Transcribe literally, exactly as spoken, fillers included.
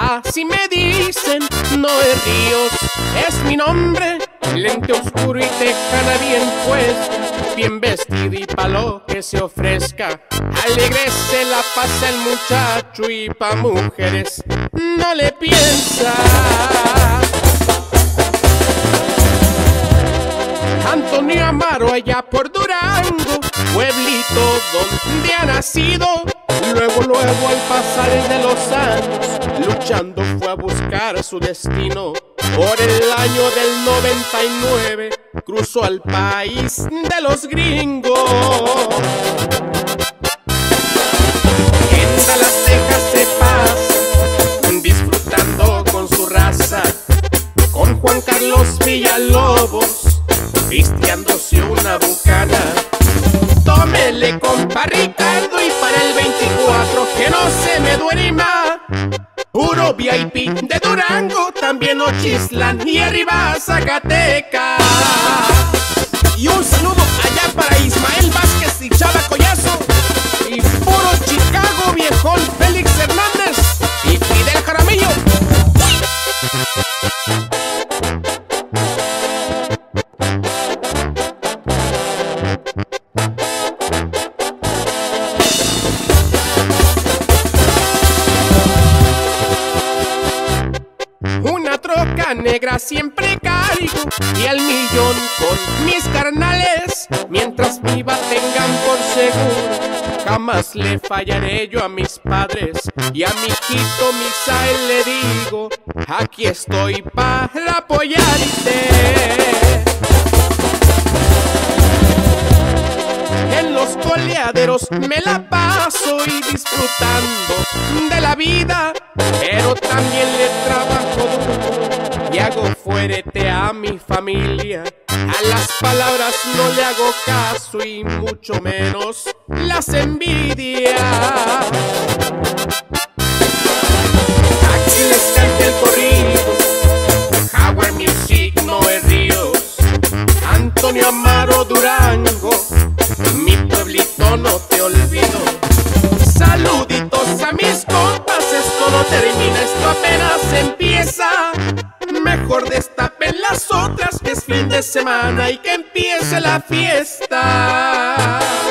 Así me dicen, Noé Ríos es mi nombre. Lente oscuro y tejana bien puesta, bien vestido y pa' lo que se ofrezca. Alegre se la pasa el muchacho y pa' mujeres no le piensa. Antonio Amaro allá por Durango, pueblito donde ha nacido. Luego, luego al pasar de los años, luchando fue a buscar su destino. Por el año del noventa y nueve, cruzó al país de los gringos. En Dallas, Texas se pasa, disfrutando con su raza, con Juan Carlos Villalobos, pisteándose una bucana. Tómele, compa Ricardo, y para el veinticuatro que no se me duerma. Puro V I P de Durango, también Ochislán y arriba Zacatecas. Y un saludo allá para Ismael Vázquez y Chava Collazo. Y puro Chicago, viejón Félix Hernández y Fidel Jaramillo. Una troca negra siempre cargo y al millón con mis carnales. Mientras viva tengan por seguro, jamás le fallaré yo a mis padres. Y a mi hijito Misael le digo, aquí estoy para apoyarte. En los coleaderos me la paso y disfrutando de la vida, pero también le trabajo duro y hago fuerte a mi familia. A las palabras no le hago caso y mucho menos las envidia. Aquí les canta el corrido, Jaguar Music, Noé Ríos, Antonio Amaro Durango, mi pueblito no te olvido. Saluditos a mis compas, esto no termina, esto apenas empieza. Mejor destapen las otras, que es fin de semana y que empiece la fiesta.